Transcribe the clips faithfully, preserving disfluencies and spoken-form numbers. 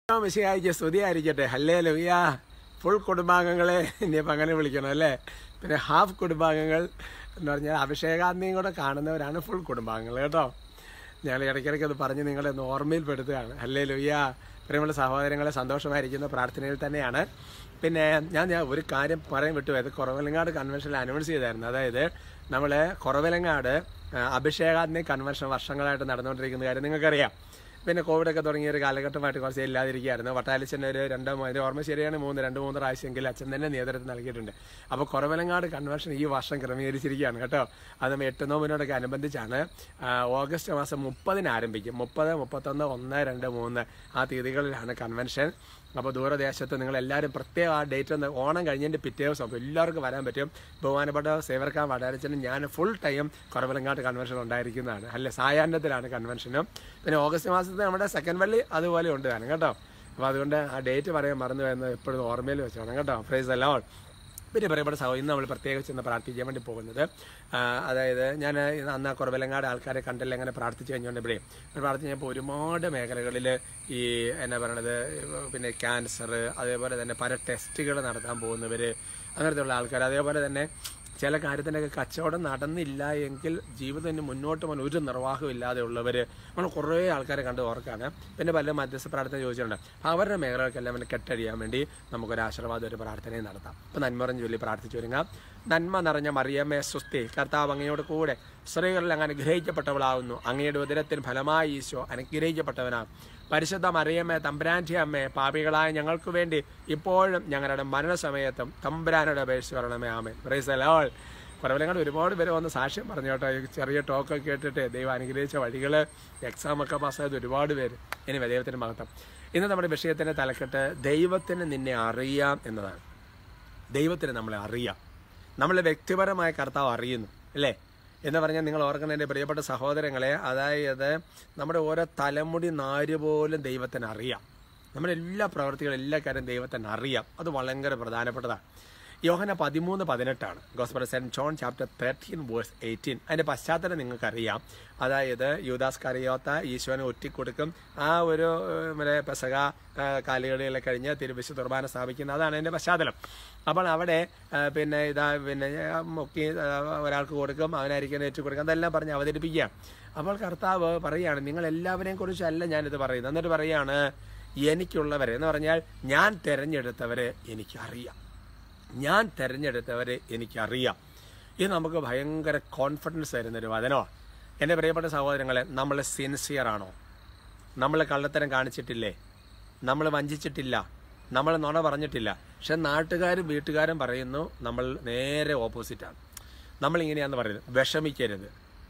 മിശിഹായിക്ക് സ്തുതിയായിരിക്കട്ടെ. Hallelujah. Full കുടുംബാംഗങ്ങളെ ഇനിയിപ്പോൾ അങ്ങനെ വിളിക്കണം അല്ലേ. പിന്നെ ഹാഫ് കുടുംബാംഗങ്ങൾ എന്ന് പറഞ്ഞാൽ അഭിഷേകാഗ്നിയും കൂടെ കാണുന്നവരാണ് ഫുൾ കുടുംബാംഗങ്ങൾ കേട്ടോ. ഞങ്ങൾ ഇടയ്ക്കിടയ്ക്ക് അത് പറഞ്ഞ് നിങ്ങളെ ഒന്ന് ഓർമ്മയിൽപ്പെടുത്തുകയാണ്. ഹല്ലേലൂയ. പ്രിയമുള്ള സഹോദരങ്ങളെ, സന്തോഷമായിരിക്കുന്ന പ്രാർത്ഥനയിൽ തന്നെയാണ്. പിന്നെ ഞാൻ ഞാൻ ഒരു കാര്യം പറയാൻ വിട്ടു. അത് കുറവലങ്ങാട് കൺവെൻഷനിൽ അനൗൺസ് ചെയ്തായിരുന്നു. അതായത് നമ്മൾ കുറവലങ്ങാട് അഭിഷേകാഗ്നി കൺവെൻഷൻ വർഷങ്ങളായിട്ട് നടന്നുകൊണ്ടിരിക്കുന്ന കാര്യം നിങ്ങൾക്കറിയാം. പിന്നെ കോവിഡൊക്കെ തുടങ്ങിയ ഒരു കാലഘട്ടമായിട്ട് കുറച്ച് ഇല്ലാതിരിക്കുകയായിരുന്നു. വട്ടാലിച്ചൻ്റെ ഒരു രണ്ടോ അതിൻ്റെ ഓർമ്മ ശരിയാണ് മൂന്ന് രണ്ട് മൂന്ന് പ്രാവശ്യമെങ്കിൽ അച്ഛൻ തന്നെ നേതൃത്വം നൽകിയിട്ടുണ്ട്. അപ്പോൾ കുറവലങ്ങാട് കൺവെൻഷൻ ഈ വർഷം ക്രമീകരിച്ചിരിക്കുകയാണ് കേട്ടോ. അത് നമ്മൾ എട്ട് നോമ്പിനോടൊക്കെ അനുബന്ധിച്ചാണ്. ഓഗസ്റ്റ് മാസം മുപ്പതിന് ആരംഭിക്കും. മുപ്പത് മുപ്പത്തൊന്ന് ഒന്ന് രണ്ട് മൂന്ന് ആ തീയതികളിലാണ് കൺവെൻഷൻ. അപ്പോൾ ദൂരദേശത്ത് നിങ്ങളെല്ലാവരും പ്രത്യേകം ആ ഡേറ്റ് ഒന്ന് ഓണം കഴിഞ്ഞതിൻ്റെ പിറ്റേ ദിവസം അപ്പോൾ എല്ലാവർക്കും വരാൻ പറ്റും. ബഹുമാനപ്പെട്ട സേവർക്കാൻ വടാരച്ചനും ഞാൻ ഫുൾ ടൈം കുറവലങ്ങാട്ട് കൺവെൻഷൻ ഉണ്ടായിരിക്കുന്നതാണ്. അല്ലെ, സായാഹ്നത്തിലാണ് കൺവെൻഷനും. പിന്നെ ഓഗസ്റ്റ് മാസത്തിൽ നമ്മുടെ സെക്കൻഡ് വള്ളി അതുപോലെ ഉണ്ട് താനും കേട്ടോ. അപ്പോൾ അതുകൊണ്ട് ആ ഡേറ്റ് പറയാൻ മറന്നു വരുന്നത് എപ്പോഴും ഓർമ്മയിൽ വെച്ചോണം കേട്ടോ. Praise the Lord. പിന്നെ പറയപ്പെട്ട സഹോദരൻ ഇന്ന് നമ്മൾ പ്രത്യേകിച്ച് ഇന്ന് പ്രാർത്ഥിക്കാൻ വേണ്ടി പോകുന്നത്, അതായത് ഞാൻ അന്ന് കുറവലങ്ങാട് ആൾക്കാരെ കണ്ടില്ല അങ്ങനെ പ്രാർത്ഥിച്ചു കഴിഞ്ഞുകൊണ്ട് ഇവിടെ പ്രാർത്ഥിച്ച് കഴിഞ്ഞപ്പോൾ ഒരുപാട് മേഖലകളിൽ ഈ എന്നാ പറയണത് പിന്നെ ക്യാൻസർ, അതേപോലെ തന്നെ പല ടെസ്റ്റുകൾ നടത്താൻ പോകുന്നവർ, അങ്ങനത്തെ ഉള്ള ആൾക്കാർ, അതേപോലെ തന്നെ ചില കാര്യത്തിൻ്റെയൊക്കെ കച്ചവടം നടന്നില്ല എങ്കിൽ ജീവിതത്തിന് മുന്നോട്ട് പോകാൻ ഒരു നിർവാഹം ഇല്ലാതെ ഉള്ളവർ, നമ്മൾ കുറേ ആൾക്കാരെ കണ്ട് ഓർക്കാണ്. പിന്നെ പല മധ്യസ്ഥ പ്രാർത്ഥന ചോദിച്ചിട്ടുണ്ട്. അവരുടെ മേഖലകൾക്കെല്ലാം പിന്നെ കെട്ടടിയാൻ വേണ്ടി നമുക്കൊരു ആശീർവാദം ഒരു പ്രാർത്ഥനയും നടത്താം. ഇപ്പം നന്മറഞ്ഞ് ചൊല്ലി പ്രാർത്ഥിച്ചു ഒരുങ്ങാം. നന്മ നിറഞ്ഞ മറിയമ്മേ സ്വസ്തി, കർത്താവ് അങ്ങയോട് കൂടെ സ്ത്രീകളിൽ അങ്ങ് അനുഗ്രഹിക്കപ്പെട്ടവളാവുന്നു. അങ്ങയുടെ ഉദരത്തിന് ഫലമായി ഈശോ അനുഗ്രഹിക്കപ്പെട്ടവനാണ്. പരിശുദ്ധ മറിയമ്മേ തമ്പുരാൻ്റെ അമ്മേ, പാപികളായ ഞങ്ങൾക്ക് വേണ്ടി ഇപ്പോഴും ഞങ്ങളുടെ മരണസമയത്തും തമ്പുരാനുടെ അപേക്ഷ വരണമേ. ആമേൻ. Praise the Lord. കുറവലങ്ങാട് ഒരുപാട് പേര് വന്ന് സാക്ഷ്യം പറഞ്ഞു കേട്ടോ. ചെറിയ ടോക്കൊക്കെ കേട്ടിട്ട് ദൈവം അനുഗ്രഹിച്ച വഴികൾ, എക്സാമൊക്കെ പാസ്സായത് ഒരുപാട് പേര്. ഇനി ദൈവത്തിൻ്റെ മഹത്വം. ഇന്ന് നമ്മുടെ വിഷയത്തിൻ്റെ തലക്കെട്ട് ദൈവത്തിന് നിന്നെ അറിയാം എന്നതാണ്. ദൈവത്തിന് നമ്മളെ അറിയാം. നമ്മളെ വ്യക്തിപരമായ കർത്താവ് അറിയുന്നു അല്ലേ എന്ന് പറഞ്ഞാൽ നിങ്ങൾ ഓർക്കണം എൻ്റെ പ്രിയപ്പെട്ട സഹോദരങ്ങളെ. അതായത് നമ്മുടെ ഓരോ തലമുടി നാര് പോലും ദൈവത്തിന് അറിയാം. നമ്മുടെ എല്ലാ പ്രവൃത്തികളും എല്ലാ കാര്യം ദൈവത്തിന് അറിയാം. അത് വളരെ പ്രധാനപ്പെട്ടതാണ്. യോഹന പതിമൂന്ന് പതിനെട്ടാണ്. Gospel Saint John chapter thirteen verse eighteen. അതിൻ്റെ പശ്ചാത്തലം നിങ്ങൾക്കറിയാം. അതായത് യൂദാസ് കറിയോത്ത ഈശോനെ ഒറ്റിക്കൊടുക്കും. ആ ഒരു മറ്റേ പെസക കാലുകളിലെ കഴിഞ്ഞ് തിരുവിശുദ്ധ കുർബാന സ്ഥാപിക്കുന്ന അതാണ് അതിൻ്റെ പശ്ചാത്തലം. അപ്പോൾ അവിടെ പിന്നെ ഇതാ പിന്നെ മുക്കി ഒരാൾക്ക് കൊടുക്കും, അവനായിരിക്കും ഏറ്റു കൊടുക്കും, അതെല്ലാം പറഞ്ഞ് അവതരിപ്പിക്കുക. അപ്പോൾ കർത്താവ് പറയുകയാണ്, നിങ്ങളെല്ലാവരെയും കുറിച്ചല്ല ഞാനിത് പറയുന്നത്. എന്നിട്ട് പറയുകയാണ്, എനിക്കുള്ളവരെ എന്ന് പറഞ്ഞാൽ ഞാൻ തിരഞ്ഞെടുത്തവരെ എനിക്കറിയാം. ഞാൻ തിരഞ്ഞെടുത്തവരെ എനിക്കറിയാം. ഇത് നമുക്ക് ഭയങ്കര കോൺഫിഡൻസ് തരുന്നൊരു വചനമാണ്. എൻ്റെ പ്രിയപ്പെട്ട സഹോദരങ്ങളെ, നമ്മൾ സിൻസിയർ ആണോ? നമ്മൾ കള്ളത്തരം കാണിച്ചിട്ടില്ലേ? നമ്മൾ വഞ്ചിച്ചിട്ടില്ല? നമ്മൾ നുണ പറഞ്ഞിട്ടില്ല? പക്ഷെ നാട്ടുകാരും വീട്ടുകാരും പറയുന്നു നമ്മൾ നേരെ ഓപ്പോസിറ്റാണ്. നമ്മളിങ്ങനെയാണെന്ന് പറയുന്നത്. വിഷമിക്കരുത്.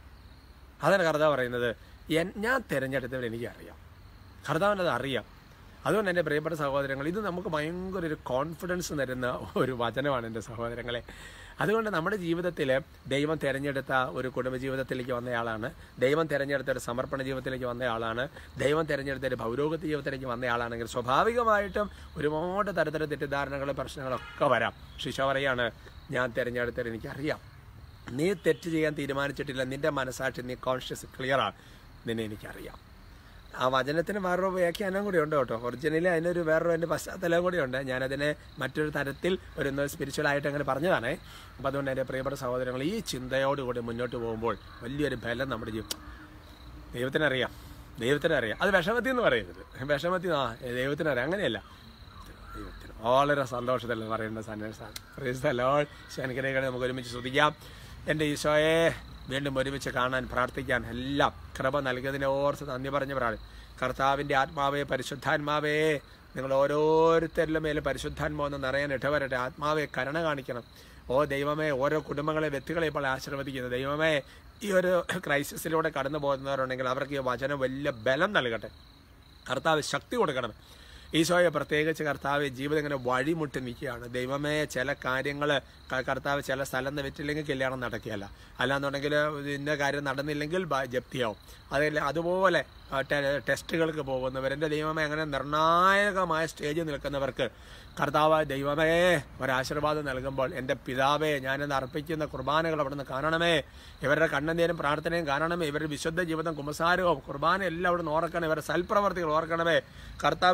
അതാണ് കർത്താവ് പറയുന്നത്. ഞാൻ തിരഞ്ഞെടുത്തവരെ എനിക്കറിയാം. കർത്താവിനത് അറിയാം. അതുകൊണ്ട് എൻ്റെ പ്രിയപ്പെട്ട സഹോദരങ്ങൾ, ഇത് നമുക്ക് ഭയങ്കര ഒരു കോൺഫിഡൻസ് തരുന്ന ഒരു വചനമാണ് എൻ്റെ സഹോദരങ്ങളെ. അതുകൊണ്ട് നമ്മുടെ ജീവിതത്തിൽ ദൈവം തിരഞ്ഞെടുത്ത ഒരു കുടുംബജീവിതത്തിലേക്ക് വന്നയാളാണ്, ദൈവം തിരഞ്ഞെടുത്ത ഒരു സമർപ്പണ ജീവിതത്തിലേക്ക് വന്നയാളാണ്, ദൈവം തിരഞ്ഞെടുത്ത ഒരു പൗരോഹിത്യ ജീവിതത്തിലേക്ക് വന്നയാളാണെങ്കിൽ സ്വാഭാവികമായിട്ടും ഒരുപാട് തരത്തിലുള്ള തെറ്റിദ്ധാരണകളും പ്രശ്നങ്ങളൊക്കെ വരാം. ശിശോ പറയാണ്, ഞാൻ തിരഞ്ഞെടുത്തത് എനിക്കറിയാം. നീ തെറ്റ് ചെയ്യാൻ തീരുമാനിച്ചിട്ടില്ല. നിന്റെ മനസ്സാക്ഷി, നീ കോൺഷ്യസ് ക്ലിയറാണ്. നിന്നെ എനിക്കറിയാം. ആ വചനത്തിന് വേറൊരു വ്യാഖ്യാനം കൂടി ഉണ്ട് കേട്ടോ. ഒറിജിനലി അതിനൊരു വേറൊരു അതിൻ്റെ പശ്ചാത്തലം കൂടി ഉണ്ട്. ഞാനതിനെ മറ്റൊരു തരത്തിൽ ഒരു സ്പിരിച്വലായിട്ട് അങ്ങനെ പറഞ്ഞതാണ്. അപ്പോൾ അതുകൊണ്ട് എൻ്റെ പ്രിയപ്പെട്ട സഹോദരങ്ങൾ, ഈ ചിന്തയോടുകൂടി മുന്നോട്ട് പോകുമ്പോൾ വലിയൊരു ബലം നമ്മുടെ ജീവിതം. ദൈവത്തിനറിയാം, ദൈവത്തിനറിയാം. അത് വിഷമത്തി എന്ന് പറയുന്നത്. വിഷമത്തി ആ ദൈവത്തിനറിയാം, അങ്ങനെയല്ല. ദൈവത്തിന് വളരെ സന്തോഷത്തിൽ പറയേണ്ട സന്ദേശമാണ്. Price the Lord. ശനിക്കരകളെ നമുക്ക് ഒരുമിച്ച് ശ്രദ്ധിക്കാം. എൻ്റെ ഈശോയെ വീണ്ടും ഒരുമിച്ച് കാണാൻ, പ്രാർത്ഥിക്കാൻ എല്ലാം കൃപ നൽകിയതിനെ ഓർത്ത് നന്ദി പറഞ്ഞ് പ്രാർത്ഥിക്കും. കർത്താവിൻ്റെ ആത്മാവേ, പരിശുദ്ധാത്മാവേ, നിങ്ങൾ ഓരോരുത്തരിലും മേലെ പരിശുദ്ധാത്മാവെന്ന് നിറയാൻ ഇടവരട്ടെ. ആത്മാവെ കരുണ കാണിക്കണം. ഓ ദൈവമേ, ഓരോ കുടുംബങ്ങളെ വ്യക്തികളെ ഇപ്പോൾ ആശീർവദിക്കുന്നു. ദൈവമേ, ഈ ഒരു ക്രൈസിസിലൂടെ കടന്നു പോകുന്നവരുണ്ടെങ്കിൽ അവർക്ക് ഈ വചനം വലിയ ബലം നൽകട്ടെ. കർത്താവ് ശക്തി കൊടുക്കണം. ഈശോയെ പ്രത്യേകിച്ച് കർത്താവ് ജീവിതം ഇങ്ങനെ വഴിമുട്ടി നിൽക്കുകയാണ്. ദൈവമേ, ചില കാര്യങ്ങൾ കർത്താവ് ചില സ്ഥലം നിന്ന് വിറ്റില്ലെങ്കിൽ കല്യാണം നടക്കുകയല്ല, അല്ലാന്നുണ്ടെങ്കിൽ ഇന്ന കാര്യം നടന്നില്ലെങ്കിൽ ജപ്തിയാവും. അതല്ല അതുപോലെ ടെസ്റ്റുകൾക്ക് പോകുന്നവരെൻ്റെ ദൈവമേ, അങ്ങനെ നിർണായകമായ സ്റ്റേജിൽ നിൽക്കുന്നവർക്ക് കർത്താവ് ദൈവമേ ഒരാശീർവാദം നൽകുമ്പോൾ എൻ്റെ പിതാവേ, ഞാനെന്ന് അർപ്പിക്കുന്ന കുർബാനകൾ അവിടെ നിന്ന് കാണണമേ. ഇവരുടെ കണ്ണുനീരും പ്രാർത്ഥനയും കാണണമേ. ഇവരുടെ വിശുദ്ധ ജീവിതം, കുമ്പസാരവും കുർബാന എല്ലാം അവിടെ നിന്ന് ഓർക്കണം. ഇവരുടെ സൽപ്രവർത്തികൾ ഓർക്കണമേ. കർത്താവ് ഒരു വഴി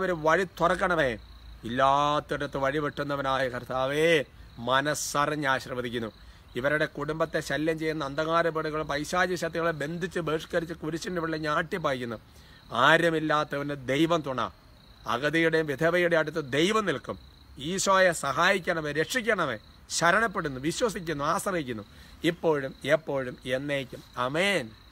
തുറക്കണമേ. ഇല്ലാത്തിടത്ത് വഴിവെട്ടുന്നവനായ കർത്താവേ, മനസ്സറിഞ്ഞ് ആശീർവദിക്കുന്നു. ഇവരുടെ കുടുംബത്തെ ശല്യം ചെയ്യുന്ന അന്ധകാരപീഠകളും പൈശാചിക ശക്തികളെ ബന്ധിച്ച് ബഹിഷ്കരിച്ച് കുരിശിൻ്റെ പിള്ളി ഞാട്ടിപ്പായിക്കുന്നു. ആരുമില്ലാത്തവന് ദൈവം തുണ. അഗതിയുടെയും വിധവയുടെയും അടുത്ത് ദൈവം നിൽക്കും. ഈശോയെ സഹായിക്കണമേ, രക്ഷിക്കണമേ. ശരണപ്പെടുന്നു, വിശ്വസിക്കുന്നു, ആശ്രയിക്കുന്നു, ഇപ്പോഴും എപ്പോഴും എന്നേക്കും. ആമേൻ.